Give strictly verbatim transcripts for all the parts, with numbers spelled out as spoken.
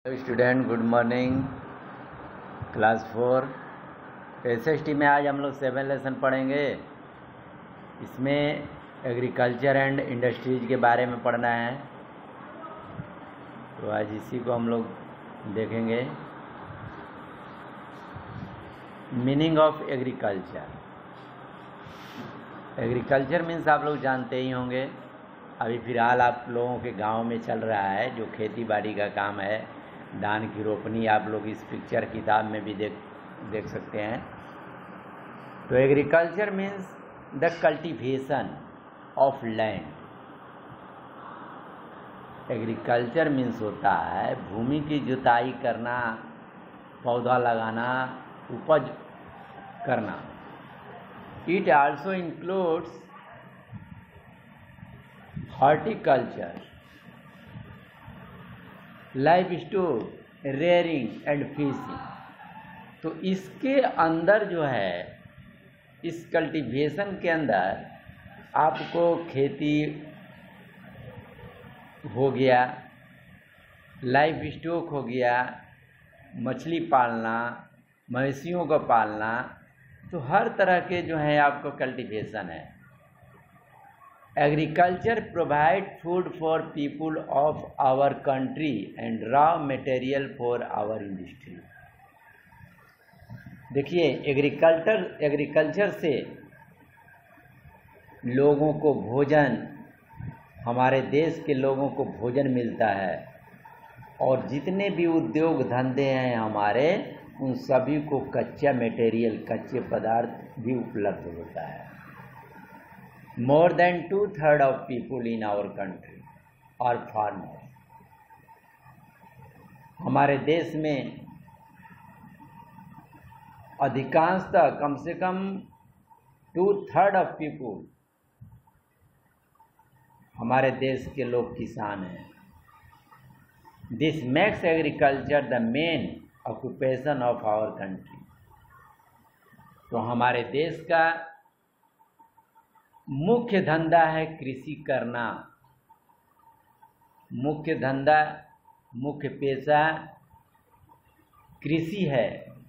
Student, good morning. Class four S S T में आज हम लोग सेवन लेसन पढ़ेंगे। इसमें एग्रीकल्चर एंड इंडस्ट्रीज के बारे में पढ़ना है, तो आज इसी को हम लोग देखेंगे। Meaning of agriculture. Agriculture means आप लोग जानते ही होंगे, अभी फ़िलहाल आप लोगों के गांव में चल रहा है जो खेती बाड़ी का काम है, धान की रोपनी। आप लोग इस पिक्चर किताब में भी देख देख सकते हैं। तो agriculture means the cultivation of land. Agriculture means होता है भूमि की जुताई करना, पौधा लगाना, उपज करना। It also includes horticulture, life stock, rearing and fishing. तो इसके अंदर जो है, इस कल्टीवेशन के अंदर आपको खेती हो गया, लाइफ स्टॉक हो गया, मछली पालना, मवेशियों को पालना, तो हर तरह के जो है आपको कल्टीवेशन है। Agriculture provide food for people of our country and raw material for our industry. देखिए, एग्रीकल्चर एग्रीकल्चर से लोगों को भोजन, हमारे देश के लोगों को भोजन मिलता है, और जितने भी उद्योग धंधे हैं हमारे, उन सभी को कच्चा मटेरियल, कच्चे पदार्थ भी उपलब्ध होता है। More than two third of people in our country are farmers. हमारे देश में अधिकांशतः कम से कम टू थर्ड ऑफ पीपुल, हमारे देश के लोग किसान हैं। This makes agriculture the main occupation of our country. तो हमारे देश का मुख्य धंधा है कृषि करना। मुख्य धंधा, मुख्य पेशा कृषि है।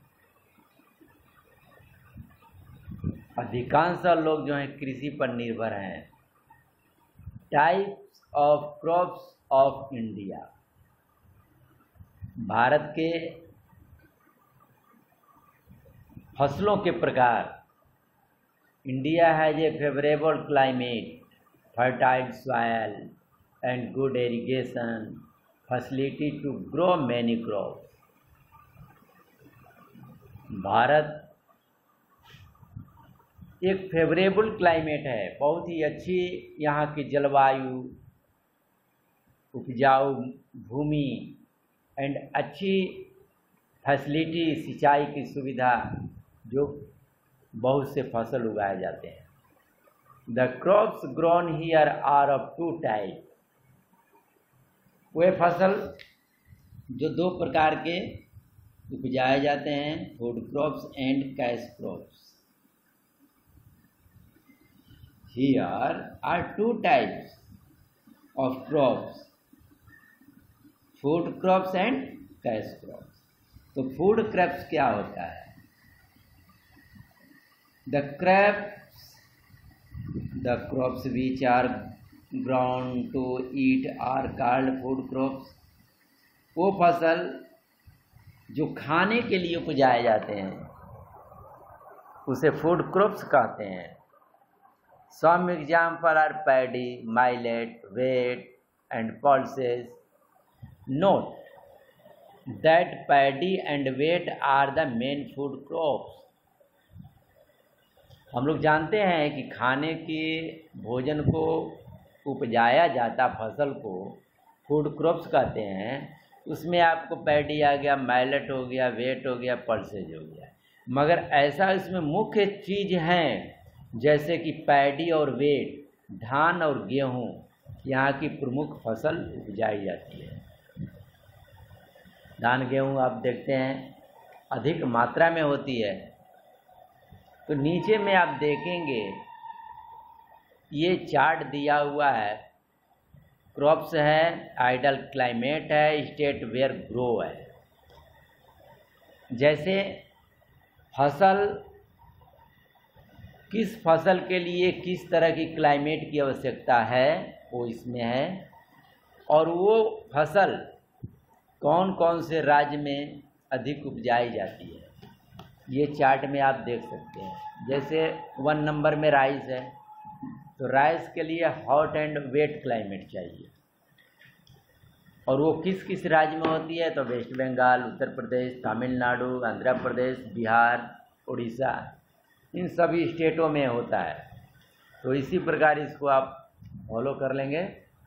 अधिकांश लोग जो हैं कृषि पर निर्भर हैं। Types of crops of India. Bharat के फसलों के प्रकार। India has a favorable climate, fertile soil, and good irrigation facility to grow many crops. Bharat एक फेवरेबल क्लाइमेट है, बहुत ही अच्छी यहाँ की जलवायु, उपजाऊ भूमि एंड अच्छी फैसिलिटी, सिंचाई की सुविधा, जो बहुत से फसल उगाए जाते हैं। The crops grown here are of two type. वे फसल जो दो प्रकार के उपजाए जाते हैं, food crops and cash crops. Here are two types of crops, food crops and cash crops. तो फूड क्रॉप्स क्या होता है? The crops, the crops which are grown to eat are called food crops. वो फसल जो खाने के लिए उपजाए जाते हैं उसे फूड क्रॉप्स कहते हैं। Some example are paddy, millet, wheat and pulses. Note that paddy and wheat are the main food crops. हम लोग जानते हैं कि खाने के भोजन को उपजाया जाता फसल को फूड क्रॉप्स कहते हैं। उसमें आपको पैडी आ गया, माइलेट हो गया, वेट हो गया, पल्सेज हो गया। मगर ऐसा इसमें मुख्य चीज़ हैं जैसे कि पैडी और वेट, धान और गेहूँ, यहाँ की प्रमुख फसल उपजाई जाती है। धान गेहूँ आप देखते हैं अधिक मात्रा में होती है। तो नीचे में आप देखेंगे ये चार्ट दिया हुआ है क्रॉप्स है, आइडल क्लाइमेट है, स्टेट वेयर ग्रो है। जैसे फसल, किस फसल के लिए किस तरह की क्लाइमेट की आवश्यकता है वो इसमें है, और वो फसल कौन कौन से राज्य में अधिक उपजाई जाती है ये चार्ट में आप देख सकते हैं। जैसे वन नंबर में राइस है, तो राइस के लिए हॉट एंड वेट क्लाइमेट चाहिए, और वो किस किस राज्य में होती है, तो वेस्ट बंगाल, उत्तर प्रदेश, तमिलनाडु, आंध्र प्रदेश, बिहार, उड़ीसा, इन सभी स्टेटों में होता है। तो इसी प्रकार इसको आप फॉलो कर लेंगे।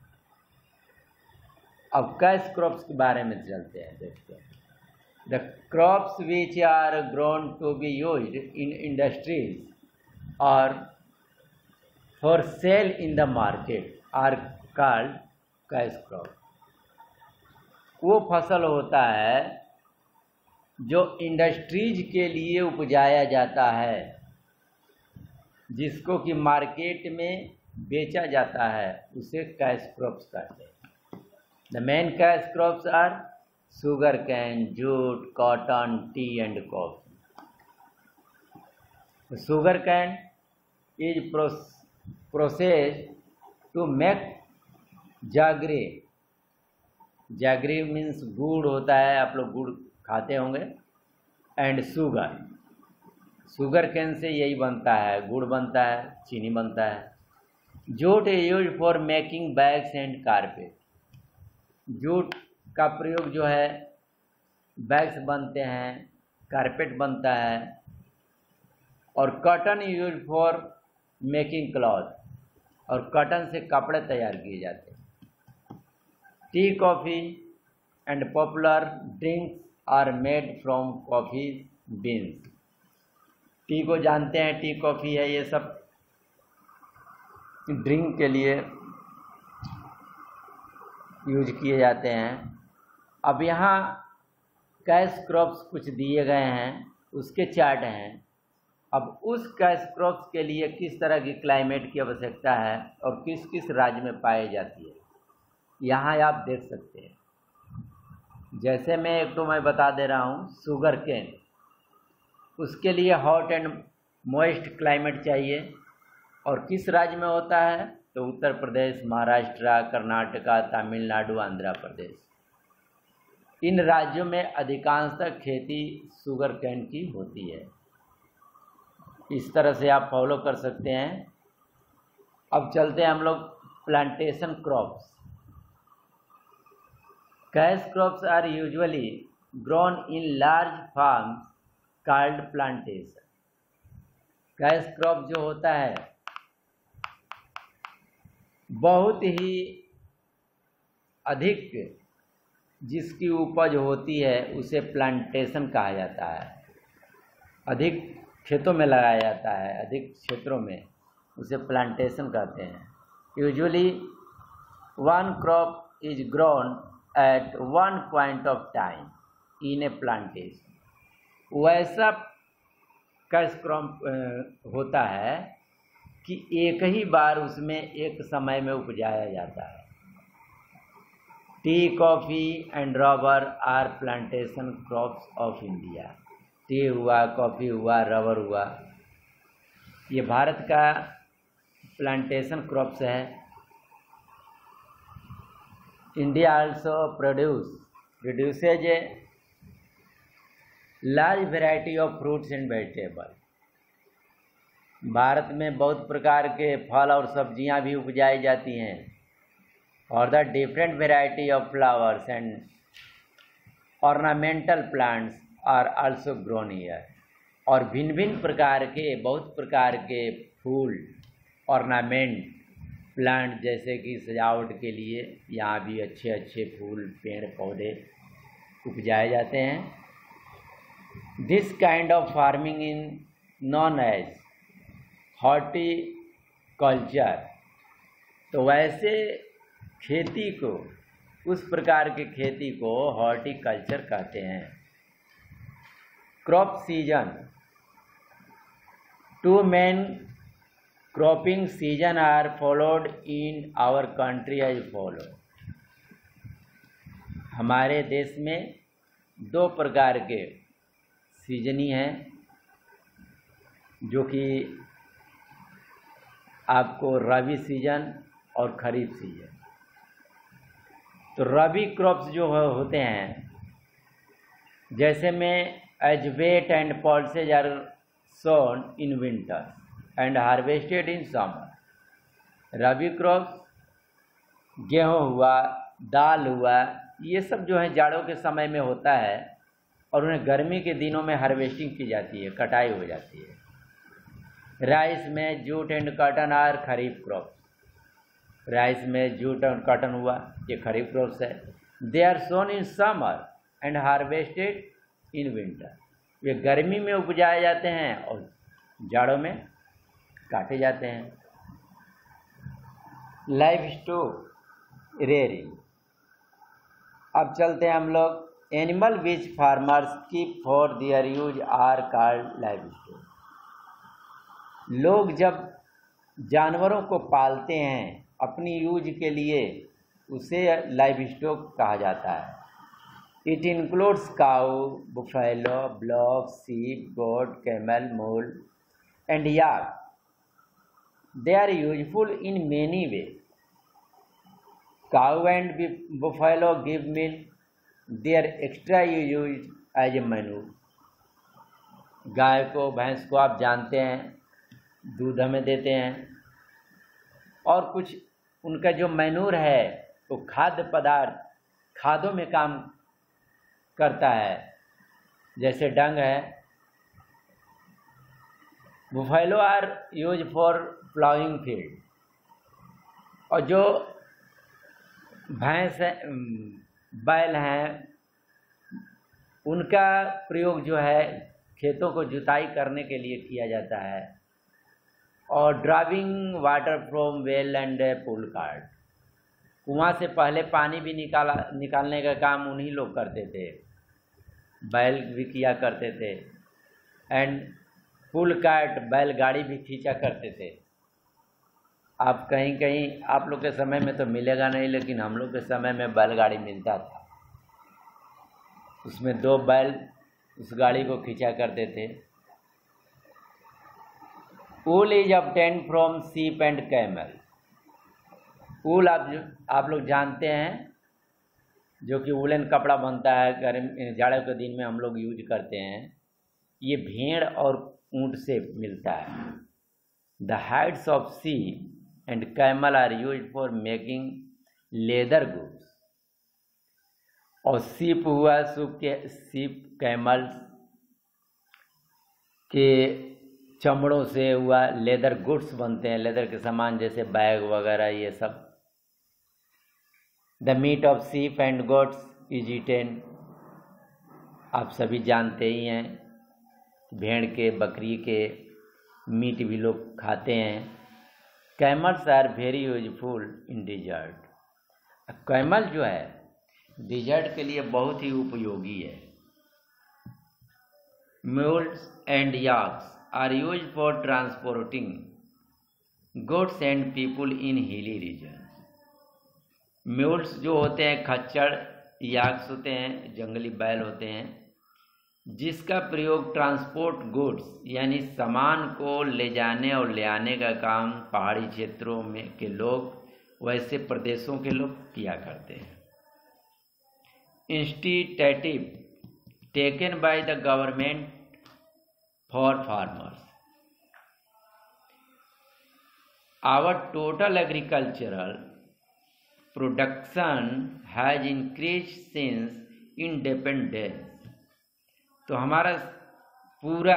अब कैश क्रॉप्स के बारे में चलते हैं, देखते हैं। The crops which are grown to be used in industries और for sale in the market are called cash crop. वो फसल होता है जो इंडस्ट्रीज के लिए उपजाया जाता है, जिसको कि मार्केट में बेचा जाता है, उसे कैश क्रॉप्स कहते हैं। The main cash crops are sugar cane, jute, cotton, tea and coffee. Sugar cane is processed to make jaggery. Jaggery means गुड़ होता है, आप लोग गुड़ खाते होंगे, and sugar. Sugar can say यही बनता है, गुड़ बनता है, चीनी बनता है। Jute is use for making bags and carpet. Jute का प्रयोग जो है बैग्स बनते हैं, कारपेट बनता है। और cotton is use for making cloth, और कॉटन से कपड़े तैयार किए जाते हैं। Tea, coffee and popular drinks are made from coffee beans. Tea को जानते हैं, टी कॉफ़ी है, ये सब ड्रिंक के लिए यूज किए जाते हैं। अब यहाँ कैश क्रॉप्स कुछ दिए गए हैं, उसके चार्ट हैं। अब उस कैश क्रॉप्स के लिए किस तरह की क्लाइमेट की आवश्यकता है और किस किस राज्य में पाई जाती है, यहाँ आप देख सकते हैं। जैसे मैं एक तो मैं बता दे रहा हूँ, शुगर केन, उसके लिए हॉट एंड मॉइस्ट क्लाइमेट चाहिए, और किस राज्य में होता है, तो उत्तर प्रदेश, महाराष्ट्र, कर्नाटका, तमिलनाडु, आंध्र प्रदेश। इन राज्यों में अधिकांशतः खेती शुगर केन की होती है। इस तरह से आप फॉलो कर सकते हैं। अब चलते हैं हम लोग plantation crops. Cash crops are usually grown in large farms called plantation. Cash crop जो होता है बहुत ही अधिक जिसकी उपज होती है उसे प्लांटेशन कहा जाता है। अधिक खेतों में लगाया जाता है, अधिक क्षेत्रों में, उसे प्लांटेशन कहते हैं। Usually one crop is grown at one point of time in a plantation. वैसा कैश क्रॉप होता है कि एक ही बार उसमें एक समय में उपजाया जाता है। Tea, coffee and rubber are plantation crops of India. Tea हुआ, कॉफ़ी हुआ, रबर हुआ, ये भारत का प्लांटेशन क्रॉप्स है। India also produce produces a large variety of fruits and vegetable. भारत में बहुत प्रकार के फल और सब्जियां भी उपजाई जाती हैं, और the different variety of flowers and ornamental plants are also grown here. और भिन्न भिन्न प्रकार के, बहुत प्रकार के फूल, ऑर्नामेंट प्लांट, जैसे कि सजावट के लिए यहाँ भी अच्छे अच्छे फूल, पेड़ पौधे उपजाए जाते हैं। This kind of farming in known as horticulture. तो वैसे खेती को, उस प्रकार की खेती को हॉर्टिकल्चर कहते हैं। Crop season, two main cropping season are followed in our country as follow. हमारे देश में दो प्रकार के सीजनी हैं जो कि आपको रबी सीजन और खरीफ सीजन। तो रबी क्रॉप्स जो होते हैं, जैसे में as wheat and pulses are sown in winter and harvested in summer. Rabi crops गेहूँ हुआ, दाल हुआ, ये सब जो है जाड़ों के समय में होता है और उन्हें गर्मी के दिनों में हार्वेस्टिंग की जाती है, कटाई हो जाती है। राइस में jute and cotton are kharif crops. Rice में जूट और कॉटन हुआ, ये खरीफ क्रॉप्स है। They are sown in summer and harvested in winter. ये गर्मी में उपजाए जाते हैं और जाड़ों में काटे जाते हैं। Live stock rearing. अब चलते हैं हम लोग। Animal which farmers keep for their use are called live stock. लोग जब जानवरों को पालते हैं अपनी यूज के लिए, उसे लाइव स्टॉक कहा जाता है। It includes cow, buffalo, bullock, sheep, goat, camel, mule and yak. They are useful in many way. Cow and buffalo give milk. They are extra used as a manure. गाय को, भैंस को आप जानते हैं, दूध हमें देते हैं, और कुछ उनका जो मैनूर है वो तो खाद्य पदार्थ, खादों में काम करता है, जैसे डंग है। Buffalo are use for ploughing field. और जो भैंस बैल हैं, उनका प्रयोग जो है खेतों को जुताई करने के लिए किया जाता है। और driving water from well and pull cart. कुआं से पहले पानी भी निकाला निकालने का काम उन्हीं लोग करते थे, बैल भी किया करते थे। एंड पुल कार्ट, बैलगाड़ी भी खींचा करते थे। आप कहीं कहीं आप लोग के समय में तो मिलेगा नहीं, लेकिन हम लोग के समय में बैलगाड़ी मिलता था। उसमें दो बैल उस गाड़ी को खींचा करते थे। Wool is obtained from sheep and camel. Wool आप आप लोग जानते हैं, जो कि वूलन कपड़ा बनता है, गर्मी जाड़ों के दिन में हम लोग यूज करते हैं। ये भेड़ और ऊंट से मिलता है। The hides of sheep and camel are used for making leather goods। और सीप हुआ, सूप के सीप कैमल के चमड़ों से हुआ लेदर गुड्स बनते हैं, लेदर के सामान जैसे बैग वगैरह ये सब। The meat of sheep and goats is eaten. आप सभी जानते ही हैं, भेड़ के, बकरी के मीट भी लोग खाते हैं। Camels are very useful in desert. Camel जो है डिजर्ट के लिए बहुत ही उपयोगी है। Mules and yaks are use for transporting goods and people in hilly region. Mules जो होते हैं खच्चर, याक्स होते हैं जंगली बैल होते हैं, जिसका प्रयोग ट्रांसपोर्ट गुड्स यानी सामान को ले जाने और ले आने का काम पहाड़ी क्षेत्रों में के लोग, वैसे प्रदेशों के लोग किया करते हैं। Initiative taken by the government for farmers. Our total agricultural production has increase since independence. तो हमारा पूरा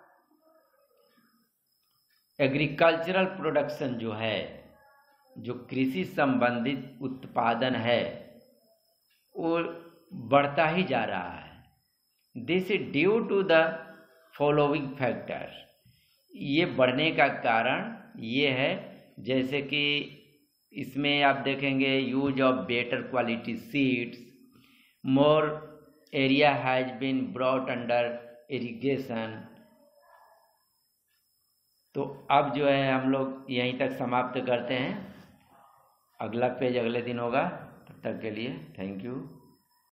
एग्रीकल्चरल प्रोडक्शन जो है, जो कृषि संबंधित उत्पादन है, वो बढ़ता ही जा रहा है। This is due to the following factor. ये बढ़ने का कारण ये है, जैसे कि इसमें आप देखेंगे use of better quality seeds, more area has been brought under irrigation. तो अब जो है हम लोग यहीं तक समाप्त करते हैं। अगला पेज अगले दिन होगा। तब तक के लिए थैंक यू।